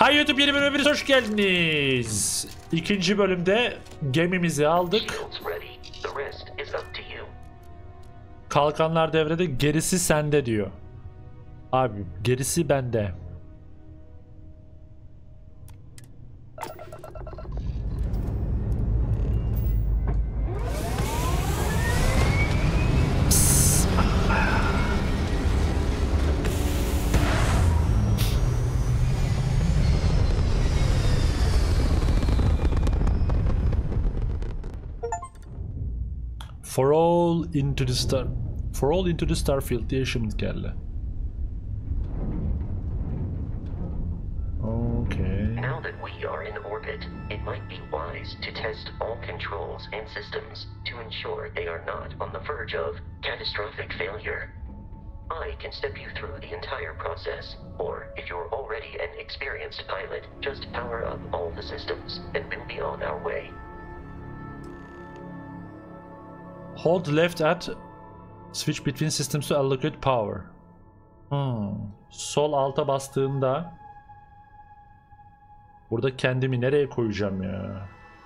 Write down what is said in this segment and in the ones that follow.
Hay YouTube yeni bölüme hoş geldiniz. İkinci bölümde gemimizi aldık. Kalkanlar devrede, gerisi sende diyor. Abi gerisi bende. For all into the Starfield diye şimdi geldi. Okay. Now that we are in orbit, it might be wise to test all controls and systems to ensure they are not on the verge of catastrophic failure. I can step you through the entire process, or if you're already an experienced pilot, just power up all the systems and we'll be on our way. Hold left at switch between systems to allocate power. Sol alta bastığında burada kendimi nereye koyacağım ya?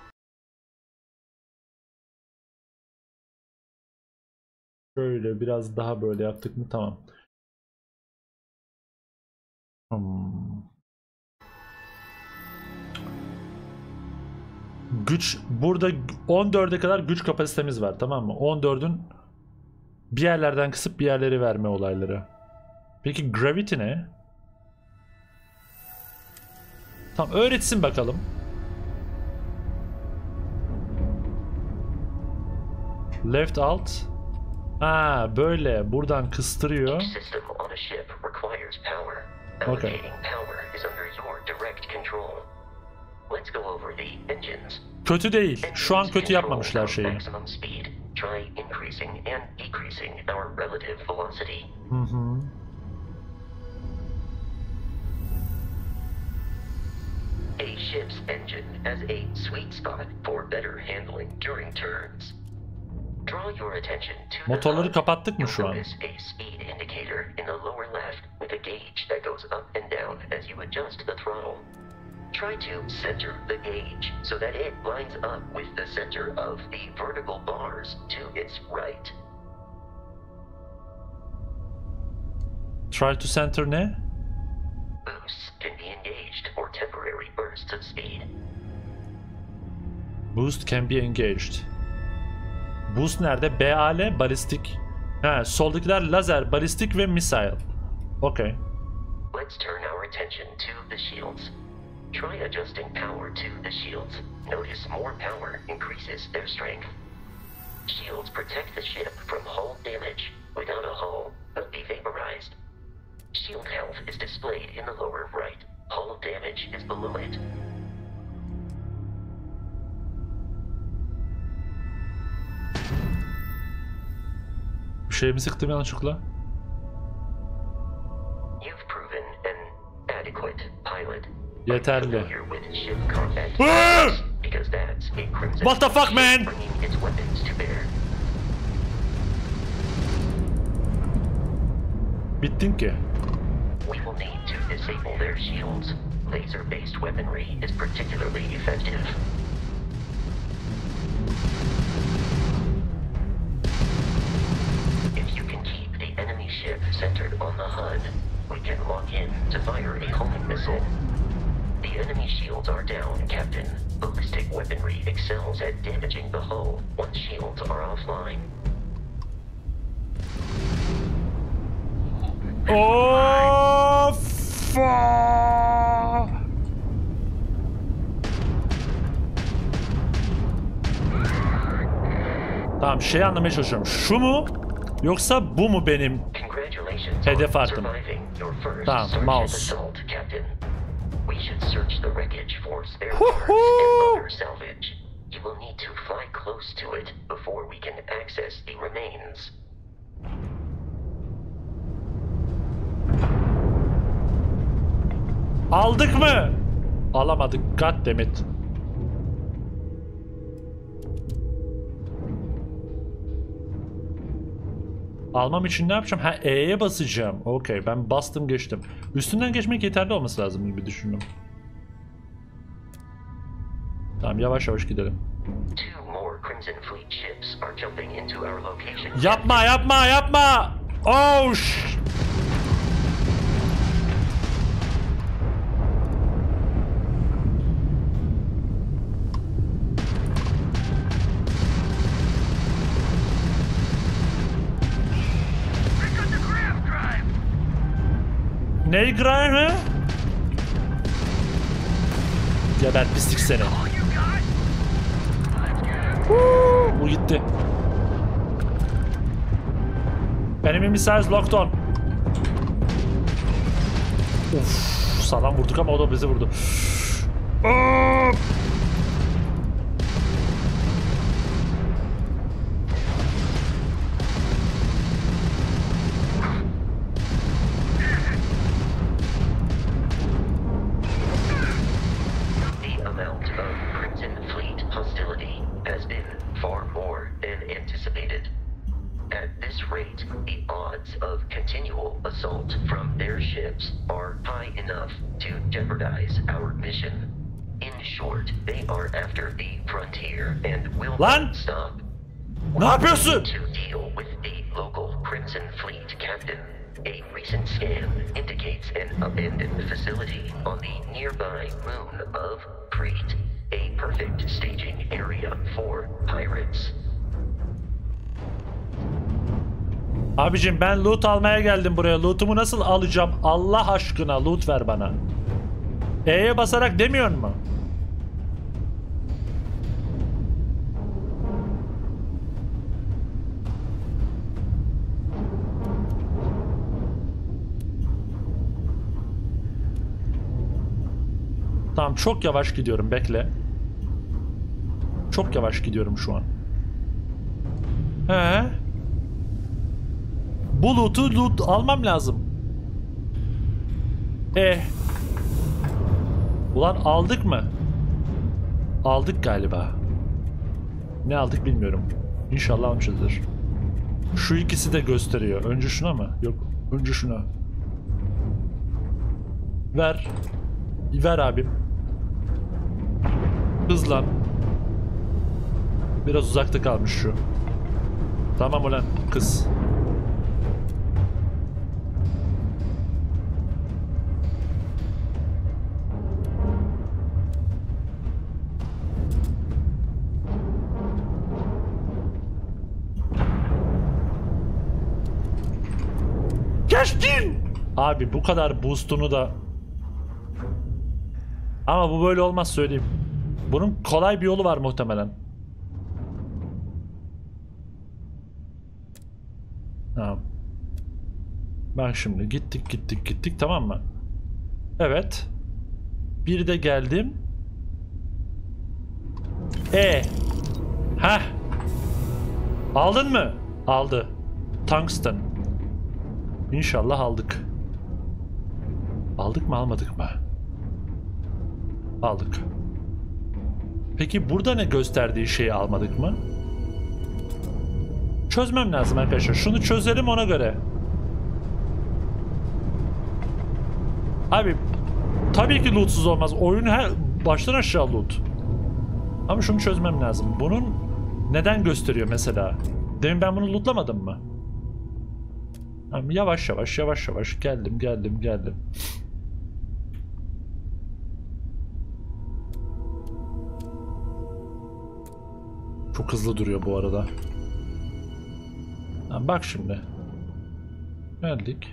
Şöyle biraz daha böyle yaptık mı tamam. Güç burada 14'e kadar güç kapasitemiz var, tamam mı? 14'ün bir yerlerden kısıp bir yerleri verme olayları. Peki gravity ne? Tamam, öğretsin bakalım. Left alt. Ha böyle buradan kıstırıyor. Okay. Kötü değil. Şu an kötü yapmamışlar şeyi. A ship's engine has a sweet spot for better handling during turns. Draw your attention to motorları kapattık mı şu an? a speed indicator in the lower left with a gauge that goes up and down as you adjust the throttle. Try to center the gauge so that it lines up with the center of the vertical bars to its right. Try to center ne? Boosts can be engaged for temporary bursts of speed. Boost can be engaged. Boost nerede? BAL, balistik. Ha, soldakiler lazer, balistik ve missile. Okay. Let's turn our attention to the shields. Try adjusting power to the shields. Notice more power increases their strength. Shields protect the ship from hull damage. Without a hull, it'll be vaporized. Shield health is displayed in the lower right. Hull damage is below it. Bir şey mi sıktım yanlışlıkla? You've proven an adequate pilot. Yeterli. Because that's a crimson. What the fuck, man? Bringing its weapons to bear. Bittin ki. We will need to disable their shields. Laser-based weaponry is particularly effective. If you can keep the enemy ship centered on the HUD, we can lock in to fire a homing missile. The enemy shields are down, Captain. Ballistic weaponry excels at damaging the hull once shields are offline. Of! Tamam, şey anlamaya çalışıyorum. Şu mu? Yoksa bu mu benim hedef artım? Tamam, mouse. We should search the wreckage for spare parts and other salvage. You will need to fly close to it before we can access the remains. Aldık mı? Alamadık. Goddammit. Almam için ne yapacağım? Ha, E'ye basacağım. Okey, ben bastım geçtim. Üstünden geçmek yeterli olması lazım gibi düşündüm. Tamam, yavaş yavaş gidelim. Two more Crimson Fleet ships are jumping into our location. Yapma, yapma, yapma! Oh Ney Graham? Geber pislik seni. Bu gitti. Enemy missiles locked on. Uf, sağlam vurduk ama o da bizi vurdu. Lan! Ne yapıyorsun? To deal with the local Crimson Fleet captain. A recent scan indicates an abandoned facility on the nearby moon of Crete. A perfect staging area for pirates. Abicim ben loot almaya geldim buraya. Loot'umu nasıl alacağım? Allah aşkına loot ver bana. E'ye basarak demiyor mu? Tamam, çok yavaş gidiyorum, bekle. Çok yavaş gidiyorum şu an. Bu loot almam lazım. Ulan aldık mı? Aldık galiba. Ne aldık bilmiyorum. İnşallah almışızdır. Şu ikisi de gösteriyor. Önce şuna mı? Yok. Önce şuna. Ver. Ver abim. Hızlan. Biraz uzakta kalmış şu. Tamam ulan kız. Geçtin! Abi bu kadar boost'unu da... Ama bu böyle olmaz, söyleyeyim. Bunun kolay bir yolu var muhtemelen. Tamam. Bak şimdi gittik tamam mı? Evet. Bir de geldim. Heh. Aldın mı? Aldı. Tungsten. İnşallah aldık. Aldık mı almadık mı? Aldık. Peki burada ne gösterdiği şeyi almadık mı? Çözmem lazım arkadaşlar. Şunu çözelim ona göre. Abi tabii ki lootsuz olmaz. Oyun her baştan aşağı loot. Ama şunu çözmem lazım. Bunun neden gösteriyor mesela? Demin ben bunu lootlamadım mı? Tamam, yavaş yavaş geldim. Çok hızlı duruyor bu arada. Tamam, bak şimdi. Geldik.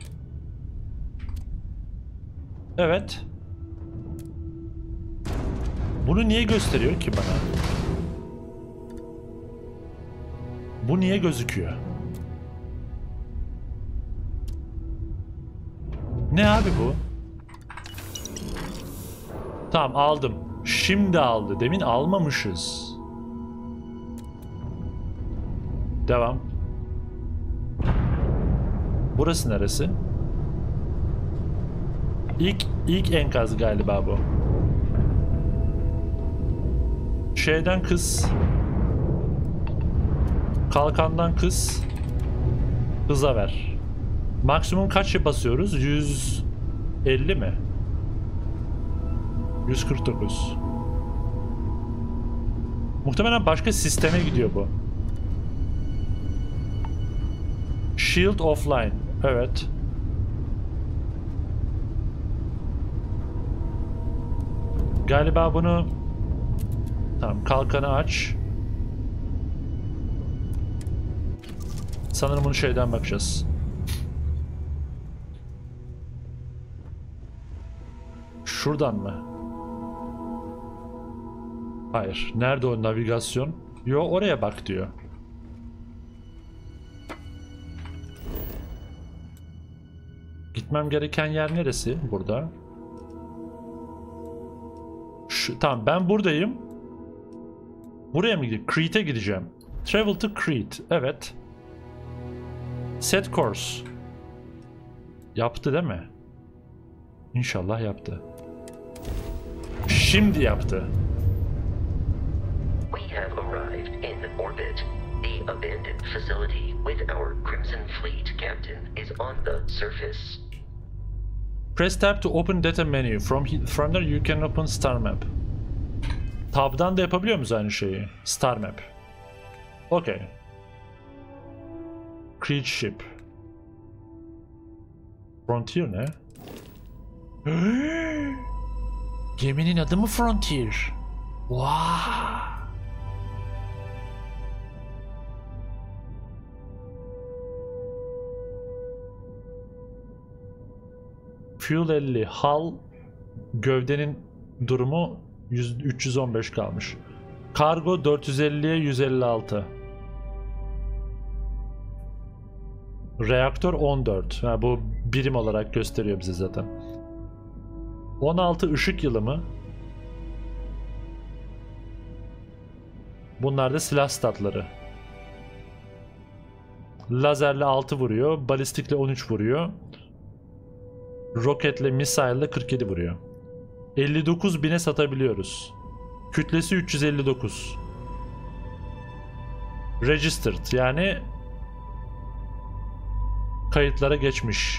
Evet. Bunu niye gösteriyor ki bana? Bu niye gözüküyor? Ne abi bu? Tamam, aldım. Şimdi aldı. Demin almamışız. Devam. Burası neresi? İlk enkaz galiba bu. Şeyden kız. Kalkandan kız. Hıza ver. Maksimum kaç basıyoruz? 150 mi? 149. Muhtemelen başka sisteme gidiyor bu. Shield offline. Evet. Galiba bunu... Tamam, kalkanı aç. Sanırım bunu şeyden bakacağız. Şuradan mı? Hayır. Nerede o navigasyon? Yo, oraya bak diyor. Gitmem gereken yer neresi? Burada. Tamam, ben buradayım. Buraya mı gideyim? Crete'e gideceğim. Travel to Crete. Evet. Set course. Yaptı değil mi? İnşallah yaptı. Şimdi yaptı. We have arrived in orbit. The abandoned facility with our Crimson Fleet captain is on the surface. Press tab to open data menu. From there you can open star map. Tab'dan da yapabiliyor muyuz aynı şeyi? Star map. Okay. Create ship. Frontier ne? Geminin adı mı Frontier? Wow. Fuel 50. Hull gövdenin durumu 315 kalmış. Kargo 450'ye 156. Reaktör 14. Ha, bu birim olarak gösteriyor bize zaten. 16 ışık yılı mı? Bunlar da silah statları. Lazerle 6 vuruyor. Balistikle 13 vuruyor. Roketle, missile'le 47 vuruyor. 59.000'e satabiliyoruz. Kütlesi 359. Registered, yani kayıtlara geçmiş.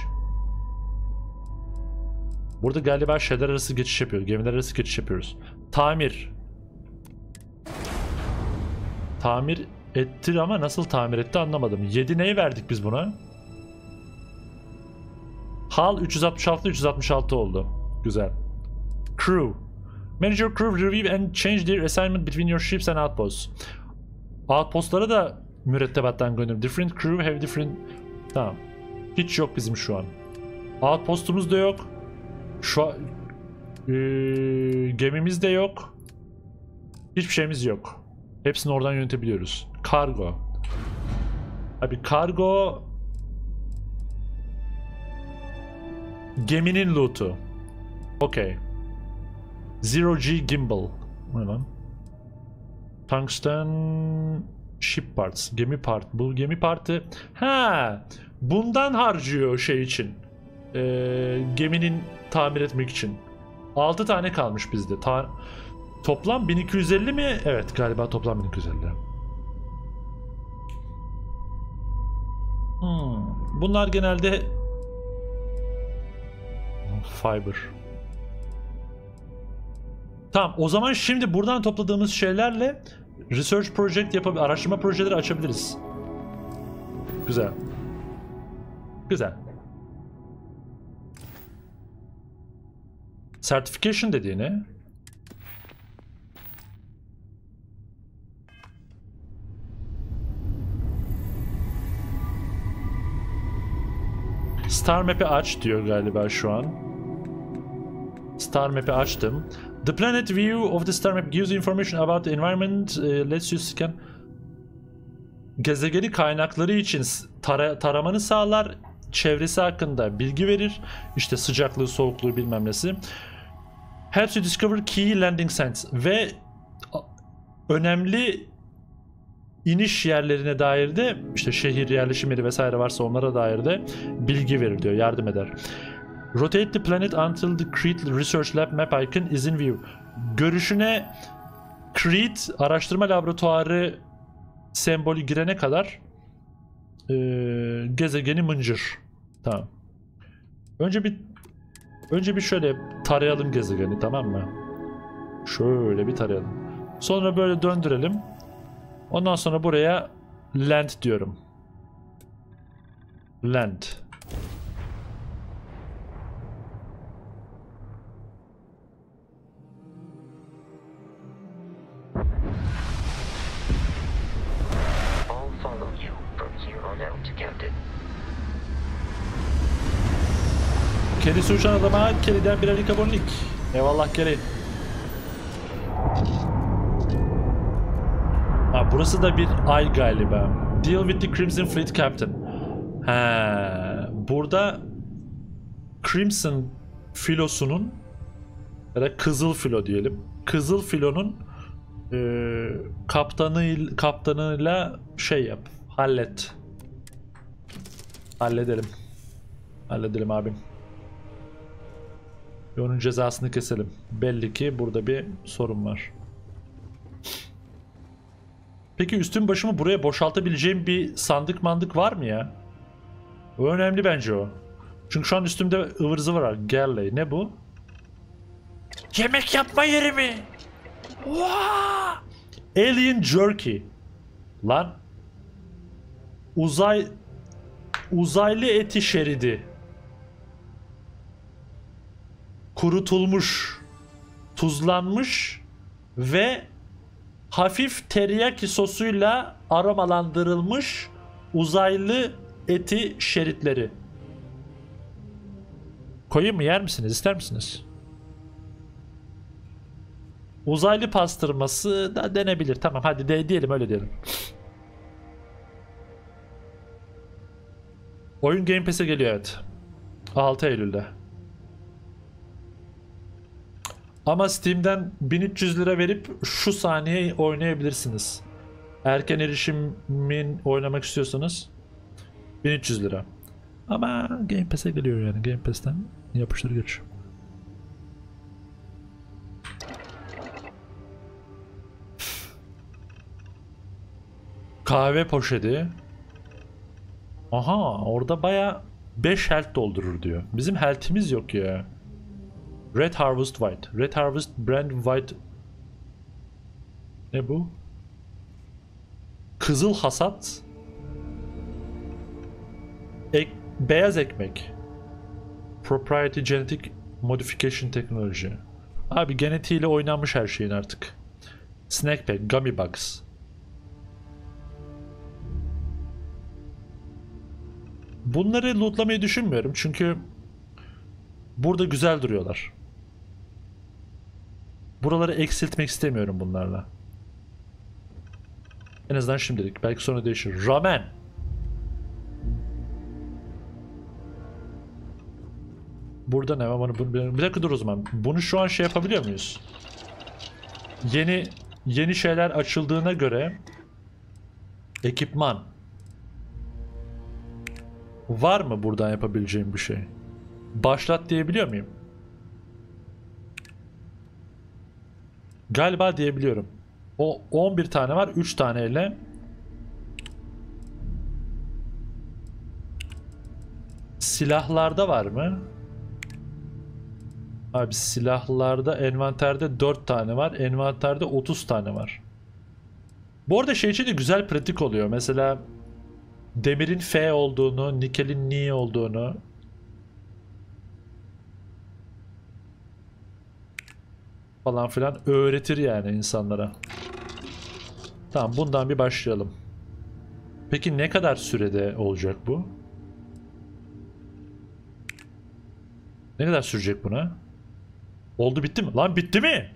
Burada galiba şeyler arası geçiş yapıyoruz. Gemiler arası geçiş yapıyoruz. Tamir. Tamir etti ama nasıl tamir etti anlamadım. 7 neyi verdik biz buna? Hull 366 oldu. Güzel. Crew. Manage your crew, review and change their assignment between your ships and outposts. Outpostlara da mürettebattan gönderim. Different crew have different... Tamam. Hiç yok bizim şu an. Outpostumuz da yok. Şu an... gemimiz de yok. Hiçbir şeyimiz yok. Hepsini oradan yönetebiliyoruz. Kargo. Abi kargo... Geminin loot'u. Okay. Zero G Gimbal. Ne lan? Tungsten Ship Parts. Gemi part. Bu gemi partı. Ha, bundan harcıyor şey için. Geminin tamir etmek için. 6 tane kalmış bizde. Toplam 1250 mi? Evet, galiba toplam 1250. Bunlar genelde fiber. Tamam, o zaman şimdi buradan topladığımız şeylerle research project araştırma projeleri açabiliriz. Güzel. Güzel. Certification dediğini Star Map'i aç diyor galiba şu an. Star Map'i açtım. The planet view of the star map gives information about the environment, lets you scan. Gezegeni kaynakları için taramanı sağlar, çevresi hakkında bilgi verir. İşte sıcaklığı, soğukluğu, bilmem nesi. Helps you discover key landing sites ve önemli iniş yerlerine dair de işte şehir yerleşim yeri vesaire varsa onlara dair de bilgi verir diyor, yardım eder. Rotate the planet until the Crete Research Lab map icon is in view. Görüşüne Crete araştırma laboratuvarı sembolü girene kadar gezegeni mıncır. Tamam. Önce bir şöyle tarayalım gezegeni, tamam mı? Şöyle bir tarayalım. Sonra böyle döndürelim. Ondan sonra buraya land diyorum. Land. I'll follow you from here on out, Captain. Kelly uçan adama Kelly'den birer ilk abonelik. Eyvallah Kelly. Ha, burası da bir ay galiba. Deal with the Crimson Fleet Captain. Ha, burada Crimson filosunun ya da Kızıl Filo diyelim. Kızıl Filo'nun kaptanıyla şey yap. Hallet. Halledelim. Halledelim abim. Ve onun cezasını keselim. Belli ki burada bir sorun var. Peki üstüm başımı buraya boşaltabileceğim bir sandık mandık var mı ya? O önemli bence o. Çünkü şu an üstümde ıvır zıvır var. Gerley. Ne bu? Yemek yapma yeri mi? Vaa! Alien Jerky. Lan. Uzaylı eti şeridi. Kurutulmuş, tuzlanmış ve hafif teriyaki sosuyla aromalandırılmış uzaylı eti şeritleri. Koyayım mı, yer misiniz, ister misiniz? Uzaylı pastırması da denebilir. Tamam hadi diyelim, öyle diyelim. Oyun Game Pass'e geliyor, evet. 6 Eylül'de. Ama Steam'den 1300 lira verip şu saniye oynayabilirsiniz. Erken erişimin oynamak istiyorsanız 1300 lira. Ama Game Pass'e geliyor yani. Game Pass'ten yapıştır geç. Kahve poşeti. Aha, orada baya 5 health doldurur diyor. Bizim health'imiz yok ya. Red Harvest White. Red Harvest Brand White. Ne bu? Kızıl hasat. Beyaz ekmek. Proprietary Genetic Modification Technology. Abi genetiğiyle oynanmış her şeyin artık. Snack Pack. Gummy Bugs. Bunları lootlamayı düşünmüyorum çünkü burada güzel duruyorlar. Buraları eksiltmek istemiyorum bunlarla. En azından şimdilik. Belki sonra değişir. Ramen. Burada ne var? Bir dakika dur o zaman. Bunu şu an şey yapabiliyor muyuz? Yeni şeyler açıldığına göre ekipman. Var mı buradan yapabileceğim bir şey? Başlat diyebiliyor muyum? Galiba diyebiliyorum. O 11 tane var. 3 taneyle. Silahlarda var mı? Abi silahlarda envanterde 4 tane var. Envanterde 30 tane var. Bu arada şey için de güzel pratik oluyor. Mesela demirin F olduğunu, nikelin Ni olduğunu falan filan öğretir yani insanlara. Tamam, bundan bir başlayalım. Peki ne kadar sürede olacak bu? Ne kadar sürecek buna? Oldu, bitti mi? Lan bitti mi?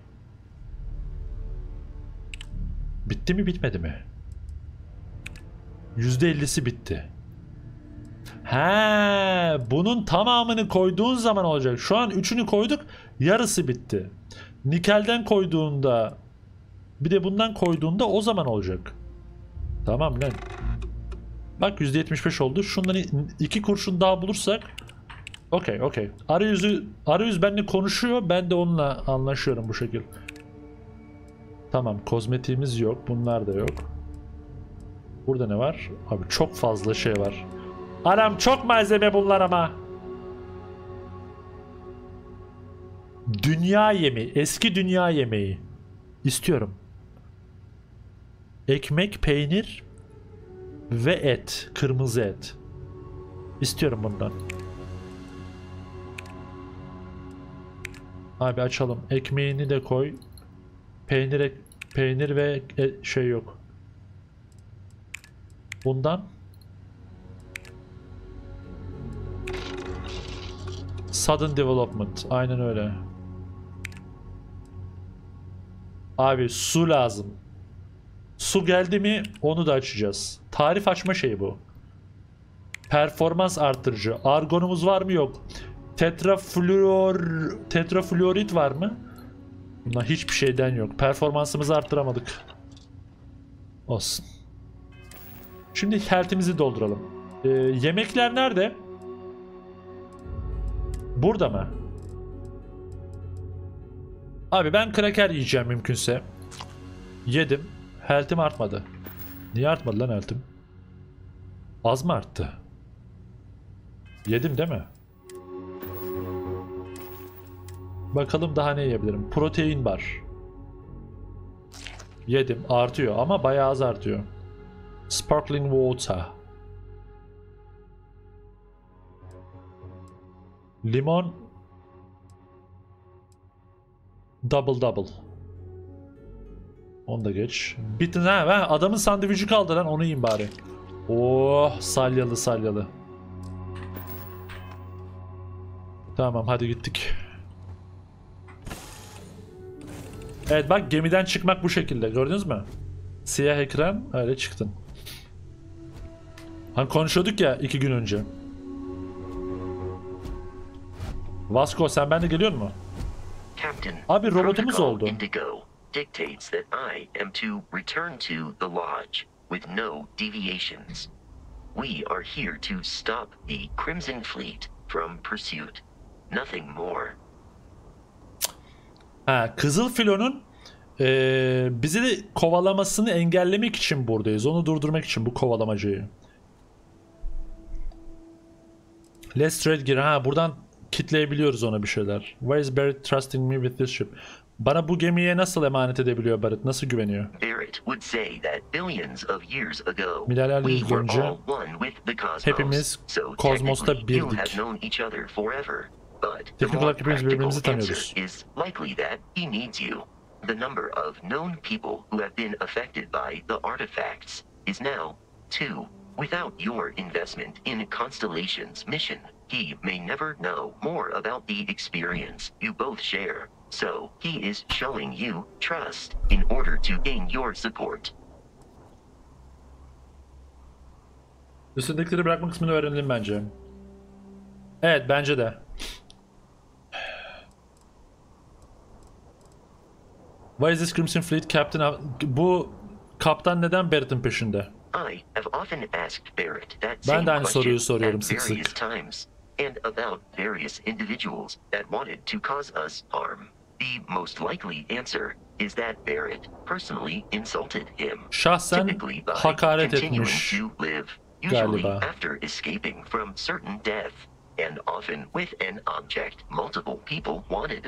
Bitti mi, bitmedi mi? %50'si bitti. He, bunun tamamını koyduğun zaman olacak. Şu an 3'ünü koyduk, yarısı bitti. Nikelden koyduğunda, bir de bundan koyduğunda o zaman olacak. Tamam lan. Bak %75 oldu. Şundan 2 kurşun daha bulursak okey. Arayüz benimle konuşuyor. Ben de onunla anlaşıyorum bu şekil. Tamam, kozmetiğimiz yok. Bunlar da yok. Burada ne var? Abi çok fazla şey var. Anam çok malzeme bunlar ama. Dünya yemeği. Eski dünya yemeği. İstiyorum. Ekmek, peynir ve et. Kırmızı et. İstiyorum bundan. Abi açalım. Ekmeğini de koy. Peynir ve şey yok. Bundan. Sudden development. Aynen öyle. Abi su lazım. Su geldi mi onu da açacağız. Tarif açma şeyi bu. Performans arttırıcı. Argonumuz var mı? Yok. Tetrafluorit var mı? Bundan hiçbir şeyden yok. Performansımızı arttıramadık. Olsun. Şimdi health'imizi dolduralım. Yemekler nerede? Burada mı? Abi ben kraker yiyeceğim mümkünse. Yedim. Health'im artmadı. Niye artmadı lan health'im? Az mı arttı? Yedim değil mi? Bakalım daha ne yiyebilirim. Protein var. Yedim. Artıyor ama bayağı az artıyor. Sparkling water. Limon. Double. Onu da geç. Bitti ha. Ben adamın sandviçi kaldı lan, onu yiyeyim bari. Oh, salyalı. Tamam hadi gittik. Evet bak, gemiden çıkmak bu şekilde, gördünüz mü? Siyah ekran, öyle çıktın. Hani konuşuyorduk ya 2 gün önce. Vasco sen benimle geliyor mu? Captain, Abi robotumuz Protocol oldu. Indigo dictates that I am to return to the lodge with no deviations. We are here to stop the Crimson Fleet from pursuit. Nothing more. Ha, Kızıl Filo'nun bizi de kovalamasını engellemek için buradayız. Onu durdurmak için, bu kovalamacıyı. Let's trade gear. Ha, buradan kitleyebiliyoruz ona bir şeyler. Why is Barrett trusting me with this ship? Bana bu gemiye nasıl emanet edebiliyor Barrett? Nasıl güveniyor? Barrett would say that billions of years ago Milyarlar yıl we were önce all one with the cosmos. hepimiz So kozmosta technically you birdik. have known each other forever. But the Teknik more olarak hepimiz birbirimizi practical tanıyoruz. answer is likely that he needs you. The number of known people who have been affected by the artifacts is now 2. Without your investment in Constellation's mission, he may never know more about the experience you both share. So he is showing you trust in order to gain your support. Üstündekileri bırakma kısmını öğrenelim bence. Evet bence de. Why is this Crimson Fleet Captain? Bu kaptan neden Barrett'ın peşinde? I have often asked Barrett that Ben same de aynı soruyu question soruyorum at sık various sık. times, and about various individuals that wanted to cause us harm. The most likely answer is that Barrett personally insulted him, Şahsen typically by hakaret continuing etmiş to live, usually galiba. after escaping from certain death, and often with an object multiple people wanted.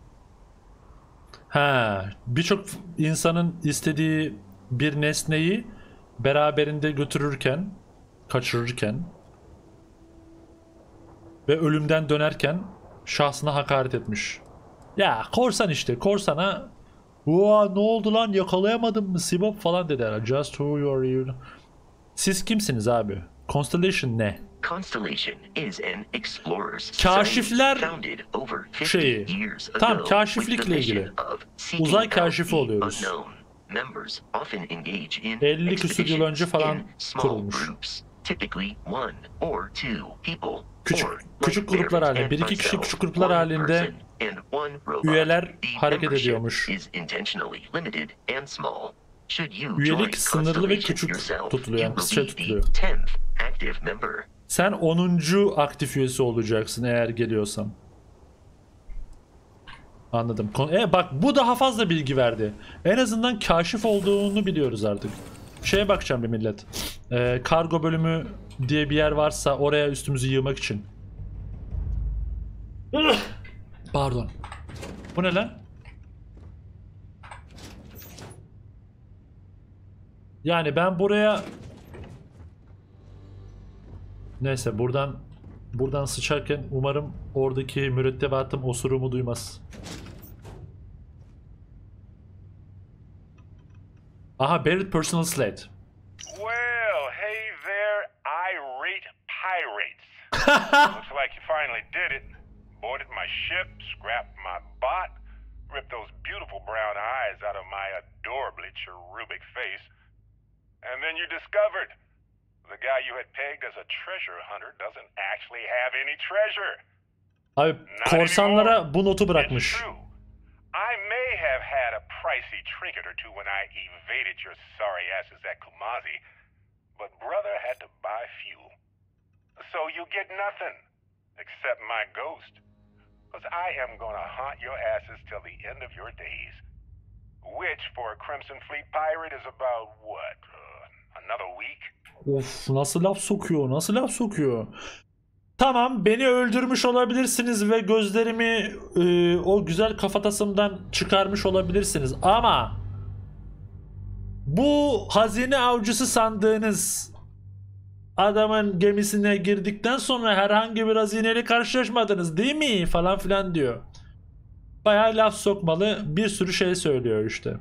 Ha, birçok insanın istediği bir nesneyi beraberinde götürürken, kaçırırken ve ölümden dönerken şahsına hakaret etmiş. Ya korsan işte, korsana "Oha, ne oldu lan, yakalayamadın mı Sibop" falan dediler. Just who you are. Siz kimsiniz abi? Constellation ne? Constellation is an explorer's Kaşifler society founded over 50 şeyi. years ago Tam with the kaşiflikle ilgili. mission of seeking Uzay out kaşifi the oluyoruz. unknown. Members often engage in 50 küsur yıl önce falan expeditions in small kurulmuş. groups, typically 1 or 2 people, Küçük- or küçük like gruplar Barrett halinde, and bir iki kişi myself, küçük gruplar one halinde person and one robot. üyeler The hareket membership ediyormuş. is intentionally limited and small. Should you Üyelik join sınırlı ve Constellation küçük yourself, tutuluyor, yani you kısaca will be the tutuluyor. 10th active member. Sen 10. aktif üyesi olacaksın eğer geliyorsan. Anladım. Bak bu daha fazla bilgi verdi. En azından kaşif olduğunu biliyoruz artık. Şeye bakacağım bir millet. Kargo bölümü diye bir yer varsa oraya üstümüzü yığmak için. Pardon. Bu ne lan? Yani ben buraya... Neyse buradan sıçarken umarım oradaki mürettebatım osurumu duymaz. Aha, buried personal slate. Well, hey there, irate pirates. Looks like you finally did it. Boarded my ship, scrapped my bot, ripped those beautiful brown eyes out of my adorably cherubic face, and then you discovered the guy you had pegged as a treasure hunter doesn't actually have any treasure. Abi korsanlara bu notu bırakmış. It's true. I may have had a pricey trinket or two when I evaded your sorry asses at Kumazi, but brother had to buy fuel. So you get nothing, except my ghost. Because I am gonna haunt your asses till the end of your days. Which, for a Crimson Fleet pirate, is about, what, another week? Of, nasıl laf sokuyor, nasıl laf sokuyor. Tamam, beni öldürmüş olabilirsiniz ve gözlerimi o güzel kafatasımdan çıkarmış olabilirsiniz ama bu hazine avcısı sandığınız adamın gemisine girdikten sonra herhangi bir hazineyle karşılaşmadınız değil mi falan filan diyor. Bayağı laf sokmalı, bir sürü şey söylüyor işte.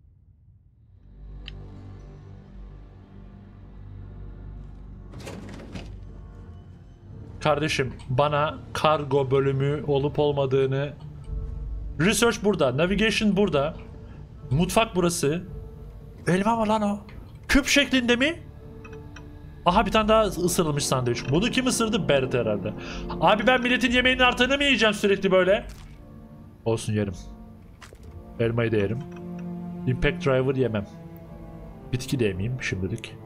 Kardeşim, bana kargo bölümü olup olmadığını... Research burada, navigation burada, mutfak burası. Elma mı lan o? Küp şeklinde mi? Aha, bir tane daha ısırılmış sandviç. Bunu kim ısırdı? Bert herhalde. Abi ben milletin yemeğinin artını mı yiyeceğim sürekli böyle? Olsun, yerim. Elmayı da yerim. Impact Driver yemem. Bitki de yemeyeyim şimdilik.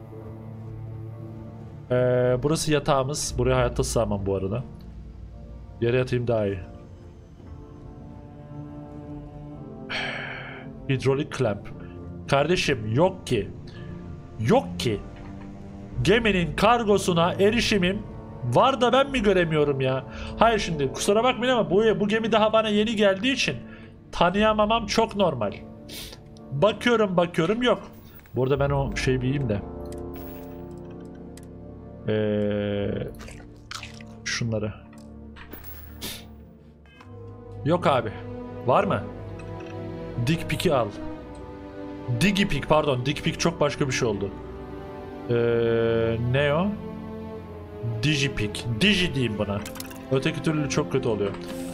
Burası yatağımız. Buraya hayatta sığamam bu arada. Yere yatayım daha iyi. Hidrolik clamp. Kardeşim yok ki. Yok ki. Geminin kargosuna erişimim var da ben mi göremiyorum ya? Hayır, şimdi kusura bakmayın ama bu gemi daha bana yeni geldiği için tanıyamamam çok normal. Bakıyorum yok. Burada ben o şeyi bileyim de. Şunları. Yok abi. Var mı? Dick Pick'i al. Digipick, pardon. Digipick çok başka bir şey oldu. Ne o? Digipick. Digi diyeyim buna. Öteki türlü çok kötü oluyor.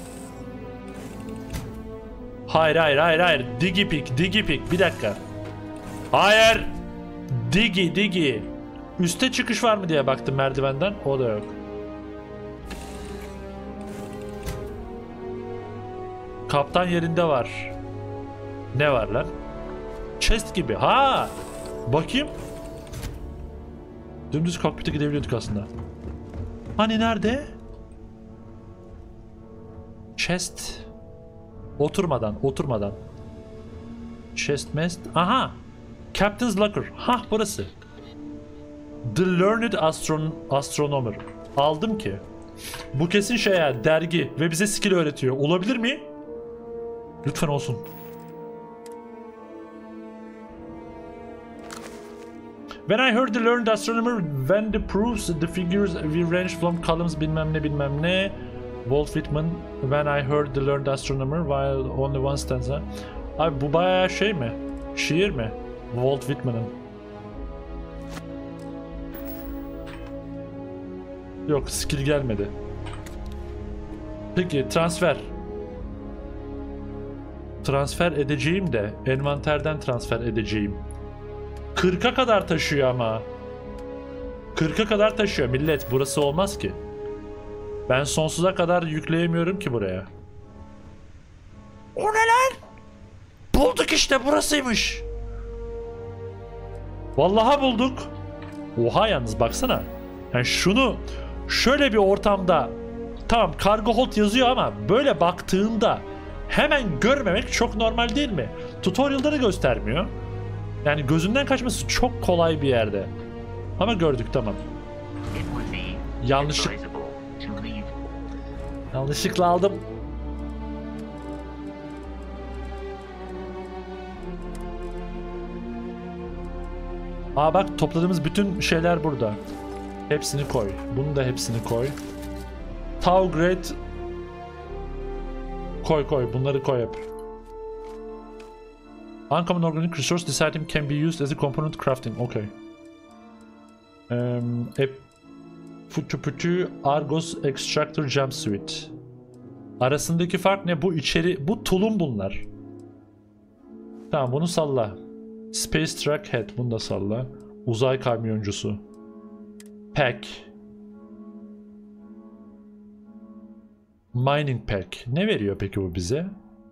Hayır. Digipick. Bir dakika. Hayır. Digi. Üste çıkış var mı diye baktım merdivenden. O da yok. Kaptan yerinde var. Ne var lan? Chest gibi. Ha! Bakayım. Dümdüz kokpite gidebiliyorduk aslında. Hani nerede? Chest. Oturmadan. Chest mest. Aha! Captain's Locker. Hah, burası. The Learned Astronomer. Aldım ki. Bu kesin şey ya, dergi ve bize skill öğretiyor. Olabilir mi? Lütfen olsun. When I heard the Learned Astronomer, when the proofs, the figures we range from columns bilmem ne. Walt Whitman, when I heard the Learned Astronomer, while only one stanza. Abi bu bayağı şey mi? Şiir mi? Walt Whitman'ın. Yok, skill gelmedi. Peki transfer. Transfer edeceğim de envanterden transfer edeceğim. 40'a kadar taşıyor ama. 40'a kadar taşıyor millet. Burası olmaz ki. Ben sonsuza kadar yükleyemiyorum ki buraya. O ne lan? Bulduk işte, burasıymış. Vallahi bulduk. Oha, yalnız baksana. Yani şunu şöyle bir ortamda, tamam cargo hold yazıyor ama böyle baktığında hemen görmemek çok normal değil mi? Tutorial'da da göstermiyor. Yani gözünden kaçması çok kolay bir yerde. Ama gördük, tamam. Yanlışlıkla aldım. Aa bak, topladığımız bütün şeyler burada. Hepsini koy. Bunu da hepsini koy. Tau Great. Koy. Bunları koy hep. Uncommon organic resource this item can be used as a component crafting. Okay. Futu Argos Extractor Jumpsuit. Arasındaki fark ne? Bu içeri... Bu tulum bunlar. Tamam, bunu salla. Space Truck Head. Bunu da salla. Uzay kamyoncusu. Pack. Mining Pack. Ne veriyor peki bu bize?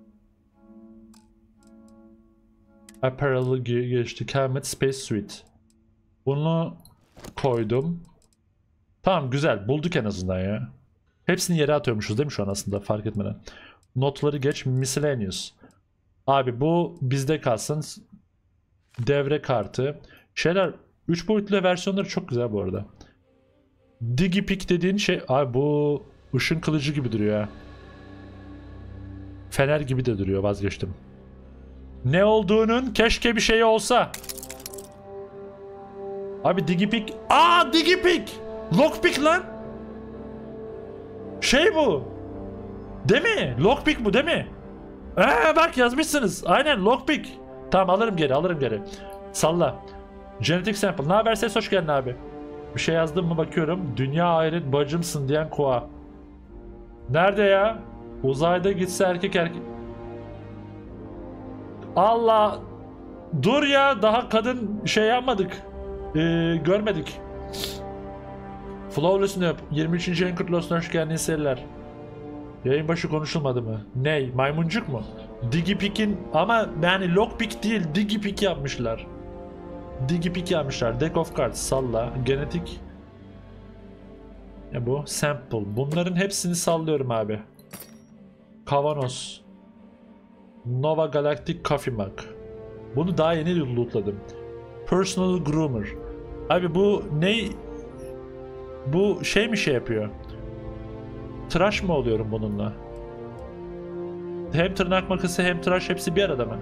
Apparel geçti. Helmet Space Suit. Bunu koydum. Tamam, güzel. Bulduk en azından ya. Hepsini yere atıyormuşuz değil mi şu an aslında, fark etmeden. Notları geç. Miscellaneous. Abi bu bizde kalsın. Devre kartı. Şeyler 3 boyutlu versiyonları çok güzel bu arada. Digipick dediğin şey, abi bu ışın kılıcı gibi duruyor ya. Fener gibi de duruyor, vazgeçtim. Ne olduğunun keşke bir şeyi olsa. Abi Digipick. Aa, Digipick. Lockpick lan. Şey bu. Değil mi? Lockpick bu değil mi? Bak yazmışsınız. Aynen lockpick. Tamam, alırım geri. Salla. Genetic sample. Ne haber ses, hoş geldin abi. Bir şey yazdım mı bakıyorum. Dünya hayret bacımsın diyen Koa. Nerede ya? Uzayda gitse erkek. Allah. Dur ya, daha kadın şey yapmadık. Görmedik. Flawless ne yap? 23. Anchor Lost'un hoş geldin seriler. Yayın başı konuşulmadı mı? Ney? Maymuncuk mu? Digipick'in ama yani lockpick değil, Digipick yapmışlar. Deck of cards, salla. Genetik. Ya bu sample. Bunların hepsini sallıyorum abi. Kavanoz. Nova Galactic Coffee Mug. Bunu daha yeni lootladım. Personal Groomer. Abi bu ne? Bu şey mi şey yapıyor? Tıraş mı oluyorum bununla? Hem tırnak makası hem tıraş, hepsi bir arada mı?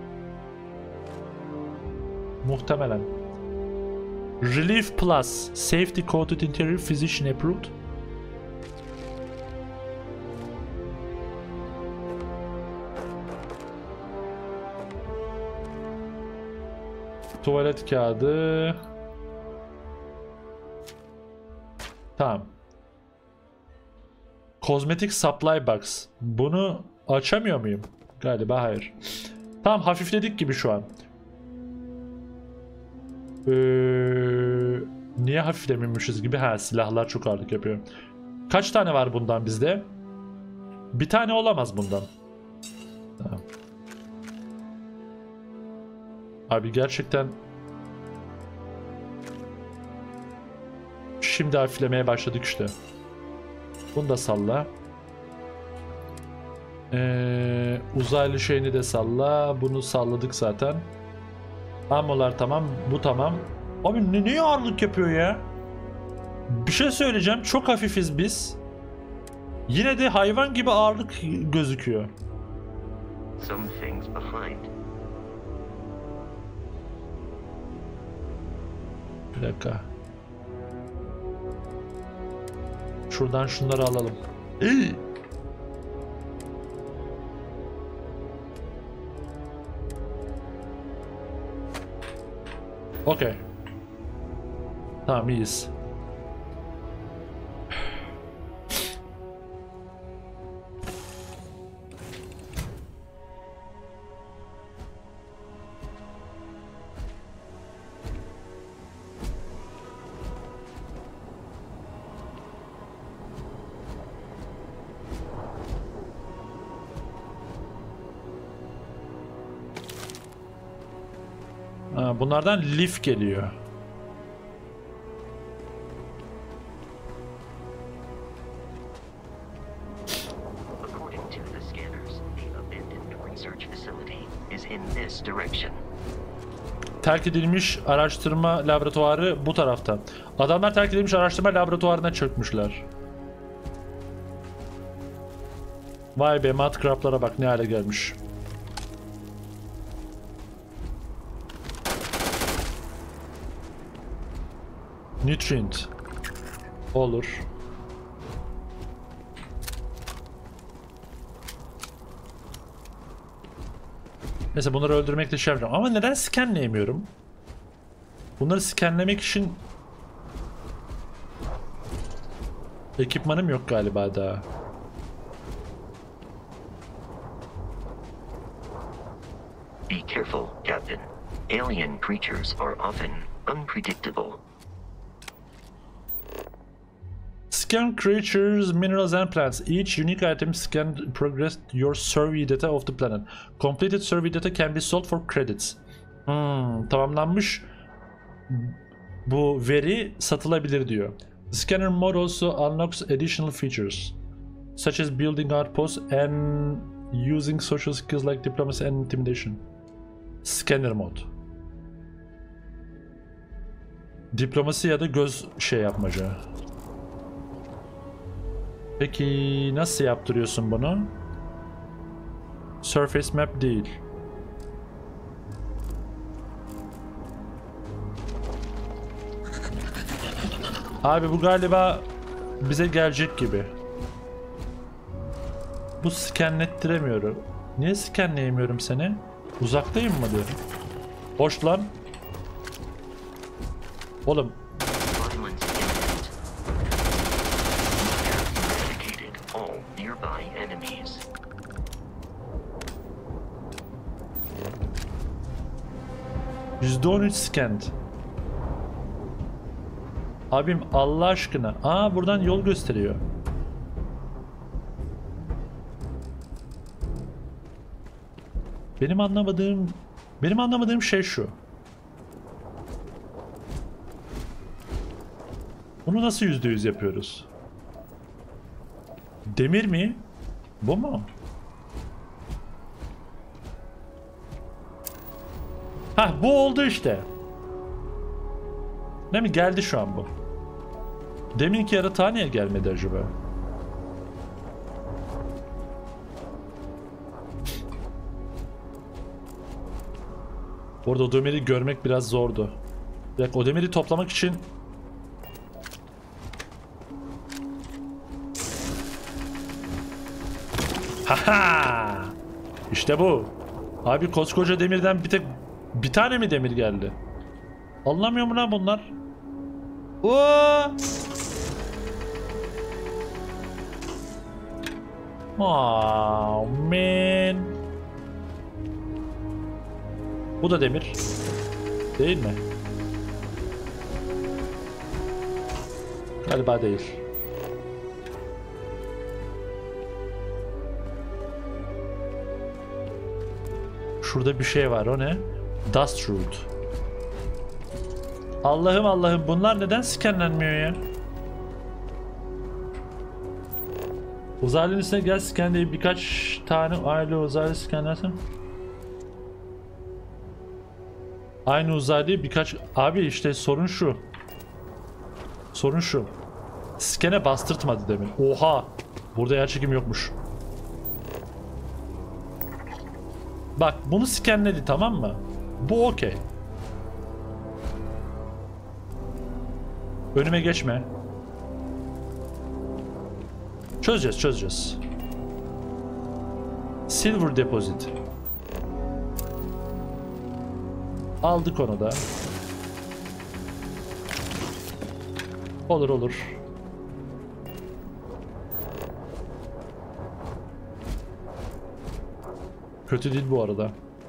Muhtemelen. Relief Plus. Safety Coated Interior Physician Approved. Tuvalet kağıdı. Tamam. Cosmetic Supply Box. Bunu açamıyor muyum? Galiba hayır. Tamam, hafifledik gibi şu an. Niye hafiflemiyormuşuz gibi? Ha, silahlar çok ağırlık yapıyor. Kaç tane var bundan bizde? Bir tane olamaz bundan. Tamam. Abi gerçekten şimdi hafiflemeye başladık işte. Bunu da salla. Uzaylı şeyini de salla. Bunu salladık zaten. Ammolar tamam. Bu tamam. Abi niye ağırlık yapıyor ya? Bir şey söyleyeceğim. Çok hafifiz biz. Yine de hayvan gibi ağırlık gözüküyor. Some things behind. Bir dakika. Şuradan şunları alalım. Okey. Tamam, iyiyiz. Bunlardan lif geliyor. According to the scanners, the abandoned research facility is in this direction. Terk edilmiş araştırma laboratuvarı bu tarafta. Adamlar terk edilmiş araştırma laboratuvarına çökmüşler. Vay be, mudcrab'lara bak ne hale gelmiş. Nutrient. Olur. Neyse bunları öldürmekle şey yapacağım. Ama neden scanleyemiyorum? Bunları scanlemek için ekipmanım yok galiba daha. Be careful, Captain. Alien creatures are often unpredictable. Scan creatures, minerals and plants. Each unique item scanned progressed your survey data of the planet. Completed survey data can be sold for credits. Tamamlanmış bu veri satılabilir diyor. Scanner mode also unlocks additional features such as building outposts and using social skills like diplomacy and intimidation. Scanner mod. Diplomasi ya da göz şey yapmaca. Peki nasıl yaptırıyorsun bunu? Surface map değil. Abi bu galiba bize gelecek gibi. Bu scanlettiremiyorum. Niye scanleyemiyorum seni? Uzaktayım mı diyor. Hoş lan. Oğlum. Violence imminent. Eradicated all nearby enemies. %13 scanned. Abim Allah aşkına. Aa buradan yol gösteriyor. Benim anlamadığım şey şu. Bunu nasıl %100 yapıyoruz? Demir mi? Bu mu? Hah bu oldu işte. Değil mi? Geldi şu an bu. Deminki yaratığa niye gelmedi acaba? Orada o demiri görmek biraz zordu. Bir dakika, o demiri toplamak için haha! İşte bu. Abi koskoca demirden bir tane mi demir geldi? Anlamıyor mu lan bunlar? Oo! Oh man. Bu da demir. Değil mi? Galiba değil. Şurada bir şey var, o ne? Dust Root. Allah'ım Allah'ım, bunlar neden scanlenmiyor ya? Uzaylının üstüne gel scan diye birkaç tane aile uzaylı scanlersen. Aynı uzaylıyı birkaç... Abi işte sorun şu. Sorun şu. Scan'e bastırtmadı demin. Oha! Burada yer çekim yokmuş. Bak bunu scanledi, tamam mı? Bu okey. Önüme geçme. Çözeceğiz. Silver deposit. Aldık onu da. Olur. Kötü değil bu arada.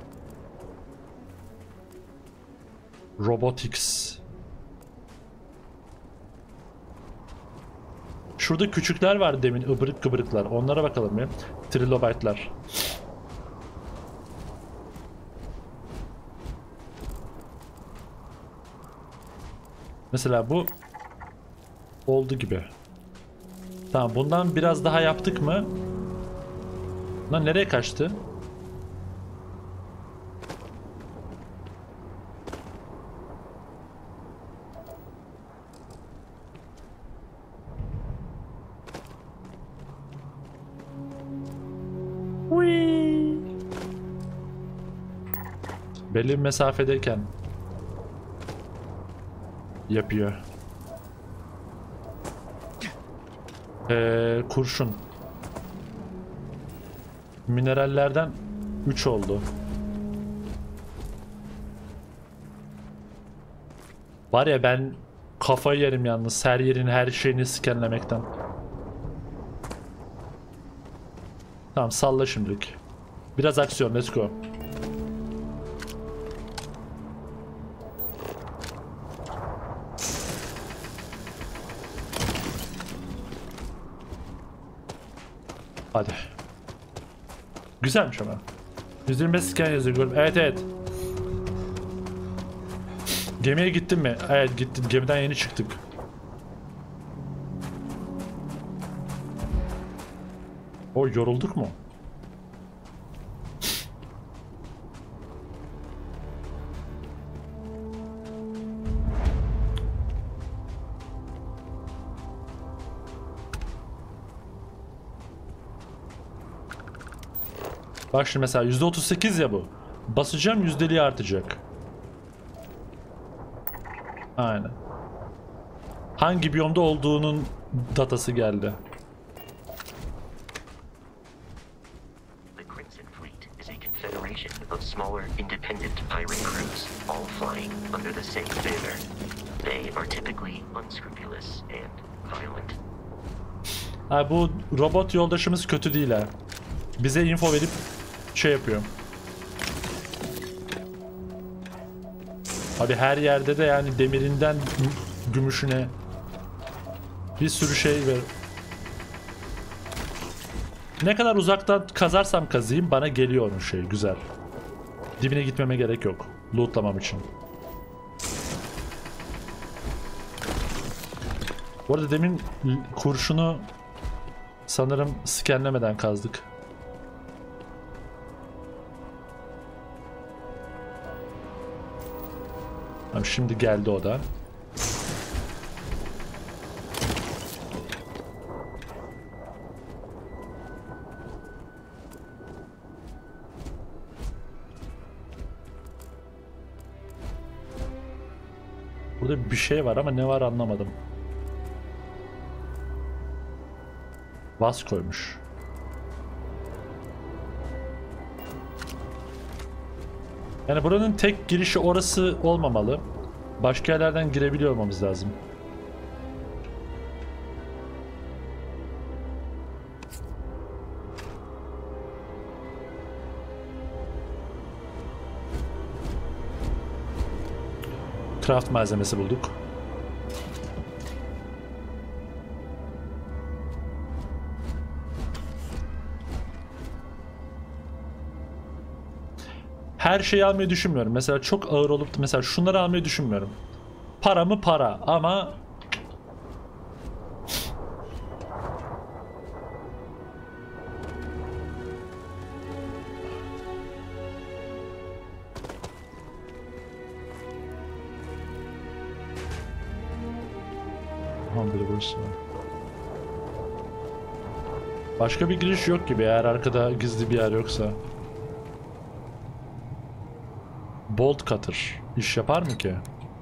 Robotics. Şurada küçükler var demin, ıbırık kıbırıklar. Onlara bakalım ya. Trilobite'lar. Mesela bu oldu gibi. Tamam, bundan biraz daha yaptık mı? Lan nereye kaçtı? Belli bir mesafedeyken yapıyor. Kurşun. Minerallerden 3 oldu. Var ya ben kafayı yerim yalnız her yerin her şeyini skenlemekten. Tamam salla şimdilik. Biraz aksiyon, let's go. Hadi. Güzelmiş ama. 125 scan yazıyor. Evet evet. Gemiye gittin mi? Evet gittim. Gemiden yeni çıktık. O yorulduk mu? Bak şimdi mesela %38 ya bu. Basacağım yüzdeliği artacak. Aynen. Hangi biyomda olduğunun datası geldi. The Crimson Fleet is a confederation of smaller independent pirate crews, all flying under the same banner. They are typically unscrupulous and violent. Ha, bu robot yoldaşımız kötü değil ha. Bize info verip şey yapıyor. Abi her yerde de yani demirinden gümüşüne bir sürü şey ver. Ne kadar uzaktan kazarsam kazayım bana geliyor onun şey güzel. Dibine gitmeme gerek yok. Lootlamam için. Bu arada demin kurşunu sanırım skenlemeden kazdık. Tamam, şimdi geldi o da. Burada bir şey var ama ne var anlamadım. Vas koymuş. Yani buranın tek girişi orası olmamalı. Başka yerlerden girebiliyor olmamız lazım. Craft malzemesi bulduk. Her şeyi almayı düşünmüyorum. Mesela çok ağır olup da mesela şunları almayı düşünmüyorum. Para mı para ama başka bir giriş yok gibi eğer arkada gizli bir yer yoksa. Bolt cutter iş yapar mı ki?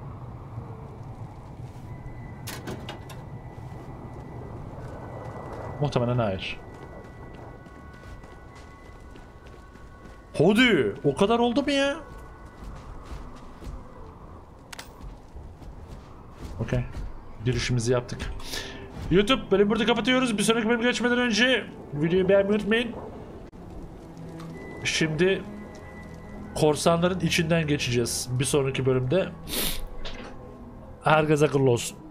Muhtemelen hayır. Hadi o kadar oldu mu ya? Okey. Girişimizi yaptık. YouTube bölümü burada kapatıyoruz. Bir sonraki bölüme geçmeden önce videoyu beğenmeyi unutmayın. Şimdi korsanların içinden geçeceğiz bir sonraki bölümde. Herkese akıllı olsun.